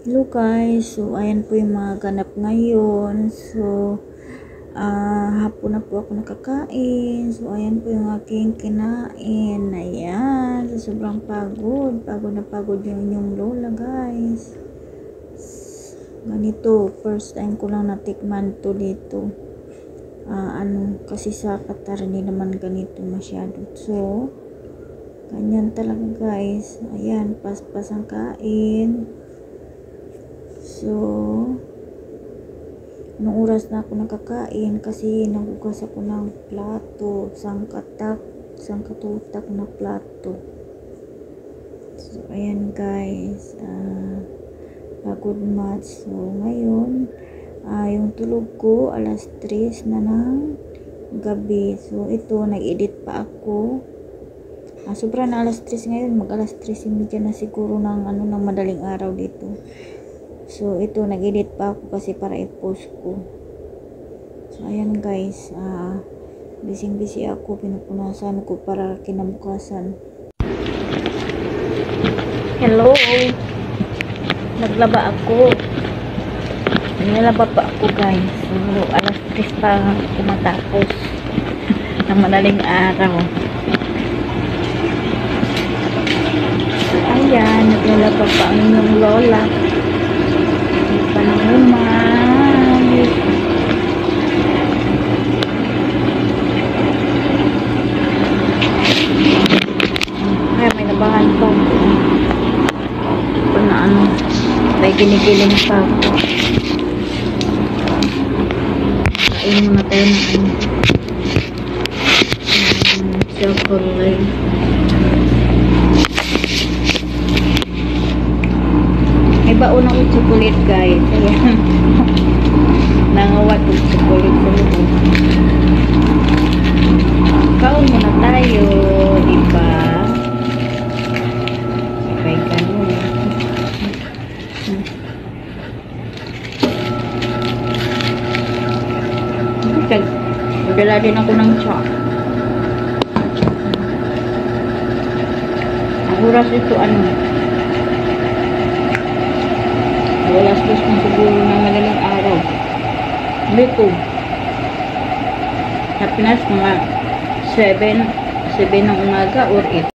Hello guys, so ayan po yung mga ganap ngayon. So hapon na po ako nakakain. So ayan po yung aking kinain. Ayan, so, sobrang pagod yung inyong lola guys. Ganito, first time ko lang natikman to dito. Kasi sa Qatar hindi naman ganito masyado. So ganyan talaga guys. Ayan, paspas ang kain. So, anong oras na ako nakakain kasi nagugas ako ng plato, sangkatutak na plato. So, ayan guys, pagod much. So, ngayon, yung tulog ko, alas 3 na ng gabi. So, ito, nag-edit pa ako. Sobra na alas 3 ngayon, mag alas 3:30 na siguro ng madaling araw dito. So, ito, nag-edit pa ako kasi para i-post ko. So, ayan guys, busy ako, pinupunasan ko para kinabukasan. Hello! Naglaba ako. Nilaba pa ako guys. So, alas 3 pa ako matapos ng madaling araw. Ayan, naglalaba pa ang inyong lola. Panahumag. Ay, may nabahan to. Ito na may ginigiling pa ako. Kain muna tayo ng chocolate. May baon ako chocolate guys. Ayan. Nangawat yung chocolate sa loob. Kaon muna tayo. Diba? Okay, ganun. Magdala din ako ng chok. Ang oras ito alas 2 na siguro ng madaling araw. Dito. Sa Pinas, mga 7 ng umaga or 8.